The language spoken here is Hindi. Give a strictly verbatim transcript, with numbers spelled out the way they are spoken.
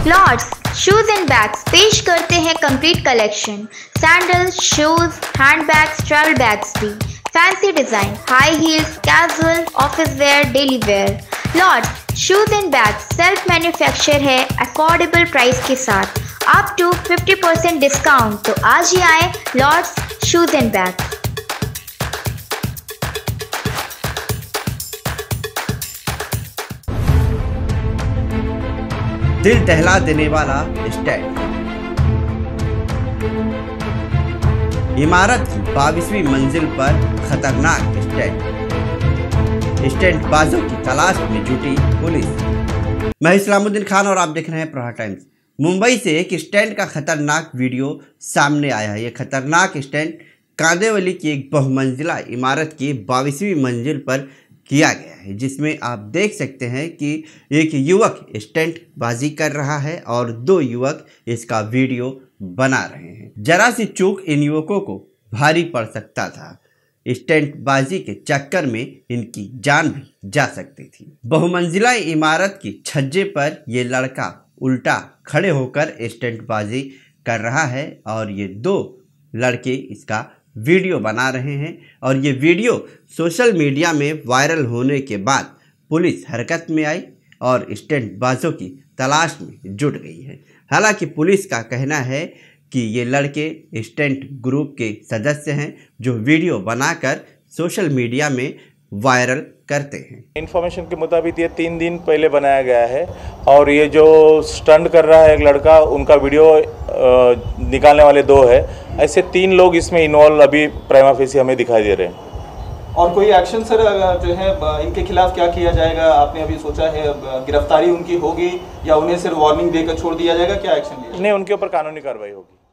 लॉर्ड्स शूज एंड बैग्स पेश करते हैं complete collection. Sandals, shoes, handbags, travel bags भी, fancy design, high heels, casual, office wear, daily wear. Lords shoes and bags self manufacture है अफोर्डेबल प्राइस के साथ up to fifty percent discount. तो आज ही आए लॉर्ड्स शूज एंड बैग्स। दिल दहला देने वाला स्टैंड। इमारत की बाईसवीं मंजिल पर खतरनाक स्टैंड। स्टैंड बाजों की तलाश में जुटी पुलिस। मैं इस्लामुद्दीन खान और आप देख रहे हैं प्रहार टाइम्स। मुंबई से एक स्टैंड का खतरनाक वीडियो सामने आया है। यह खतरनाक स्टैंड कांदिवली की एक बहुमंजिला इमारत की बाईसवीं मंजिल पर किया गया है, जिसमें आप देख सकते हैं कि एक युवक स्टंट बाजी कर रहा है और दो युवक इसका वीडियो बना रहे हैं। जरा सी चूक इन युवकों को भारी पड़ सकता था। स्टंट बाजी के चक्कर में इनकी जान भी जा सकती थी। बहुमंजिला इमारत की छज्जे पर ये लड़का उल्टा खड़े होकर स्टंट बाजी कर रहा है और ये दो लड़के इसका वीडियो बना रहे हैं और ये वीडियो सोशल मीडिया में वायरल होने के बाद पुलिस हरकत में आई और स्टंट बाजों की तलाश में जुट गई है। हालांकि पुलिस का कहना है कि ये लड़के स्टंट ग्रुप के सदस्य हैं जो वीडियो बनाकर सोशल मीडिया में वायरल करते हैं। इन्फॉर्मेशन के मुताबिक ये तीन दिन पहले बनाया गया है और ये जो स्टंट कर रहा है एक लड़का, उनका वीडियो निकालने वाले दो है। ऐसे तीन लोग इसमें इन्वॉल्व अभी प्राइमा फेसी हमें दिखाई दे रहे हैं। और कोई एक्शन सर जो है इनके खिलाफ क्या किया जाएगा, आपने अभी सोचा है? गिरफ्तारी उनकी होगी या उन्हें सिर्फ वार्निंग देकर छोड़ दिया जाएगा? क्या एक्शन लिया? नहीं, उनके ऊपर कानूनी कार्रवाई होगी।